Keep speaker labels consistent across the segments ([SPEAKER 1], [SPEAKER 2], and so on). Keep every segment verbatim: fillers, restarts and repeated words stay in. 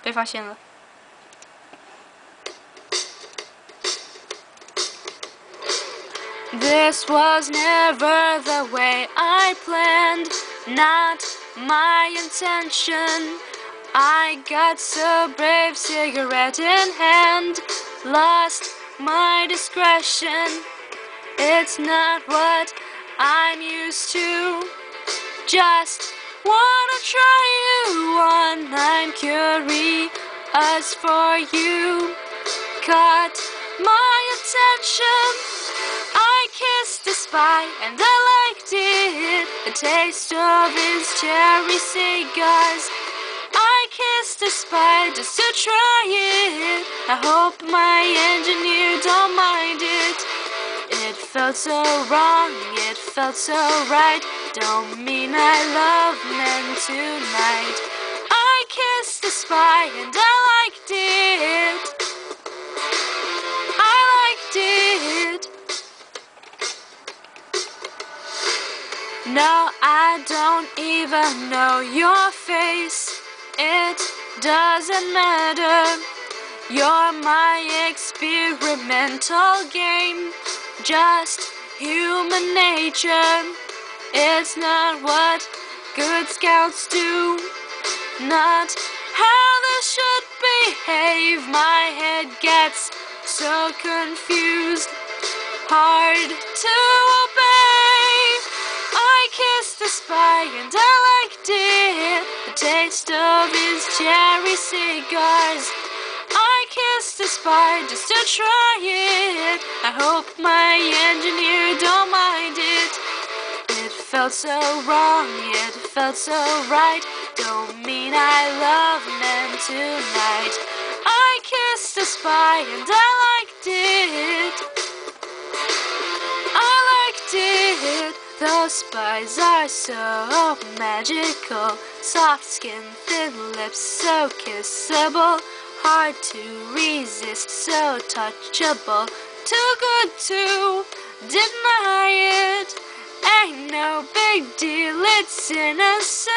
[SPEAKER 1] 被发现了。This was never the way I planned, not my intention. I got so brave, cigarette in hand, lost my discretion. It's not what I'm used to. Just wanna try you on. I'm curious for you. Caught my attention. I kissed the spy and I liked it. The taste of his cherry cigars. I kissed the spy just to try it. I hope my engineer don't mind it. It felt so wrong, it felt so right. Don't mean I love men tonight. I kissed the spy and I liked it. I liked it. No, I don't even know your face. It doesn't matter. You're my experimental game. Just human nature. It's not what good scouts do. Not how they should behave. My head gets so confused. Hard to obey. I kissed the spy and I liked it. The taste of his cherry cigars. I kissed the spy just to try it. I hope my engineer don't mind it. It felt so wrong, it felt so right. Don't mean I love men tonight. I kissed the spy and I liked it. I liked it. Those spies are so magical. Soft skin, thin lips, so kissable. Hard to resist, so touchable. Too good to deny it. Ain't no big deal, it's innocent.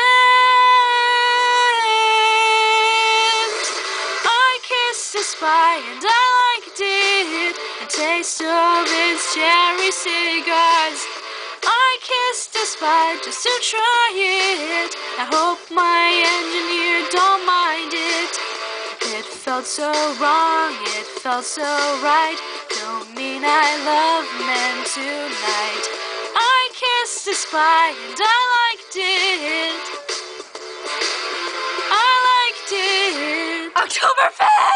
[SPEAKER 1] I kissed the spy and I liked it. The taste of his cherry cigars. I kissed the spy just to try it. I hope my engineer don't mind it. It felt so wrong, it felt so right. Don't mean I love men tonight. I kissed the spy and I liked it. I liked it. Oktoberfest!